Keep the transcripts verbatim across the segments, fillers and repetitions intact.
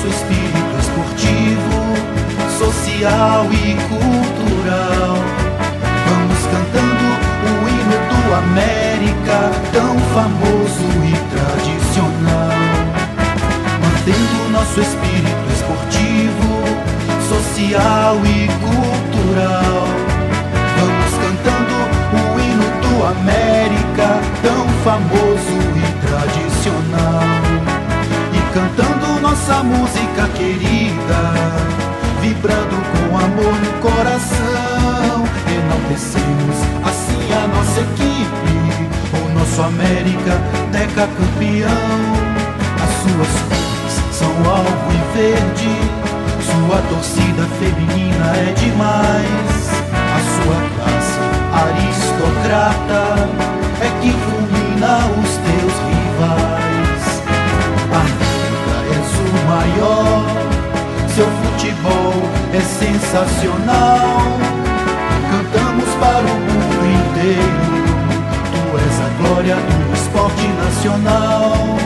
nosso espírito esportivo, social e cultural. Vamos cantando o hino do América, tão famoso e tradicional. Mantendo nosso espírito esportivo, social e cultural. Vamos cantando o hino do América, tão famoso e tradicional. E cantando nossa música querida, vibrando com amor no coração, enaltecemos assim a nossa equipe, o nosso América decacampeão. As suas cores são alvo e verde, sua torcida feminina é demais. A sua classe aristocrata é que fulmina os teus rivais. América, és o maior, seu futebol é sensacional. Cantamos para o mundo inteiro, tu és a glória do esporte nacional.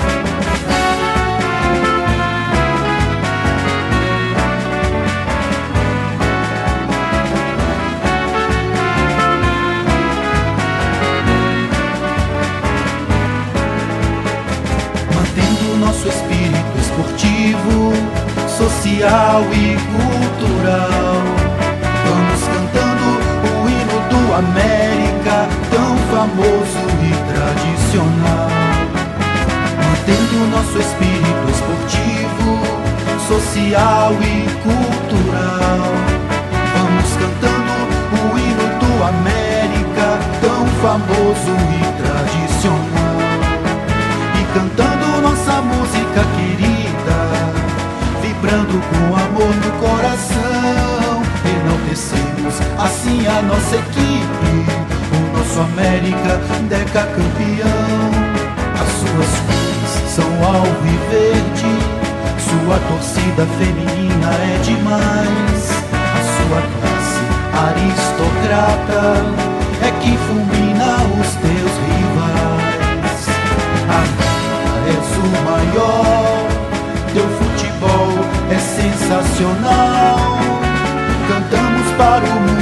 Mantendo nosso espírito esportivo, social e cultural. Vamos cantando o hino do América, tão famoso e tradicional. Mantendo nosso espírito esportivo, social e cultural. Vamos cantando o hino do América, tão famoso e tradicional. E cantando nossa música querida, vibrando com amor no coração, enaltecemos assim a nossa equipe, o nosso América decacampeão. As suas cores são alvo e verde, sua torcida feminina é demais. A sua classe aristocrata é que fulmina os teus rivais. América, és o maior, teu futebol é sensacional. Cantamos para o mundo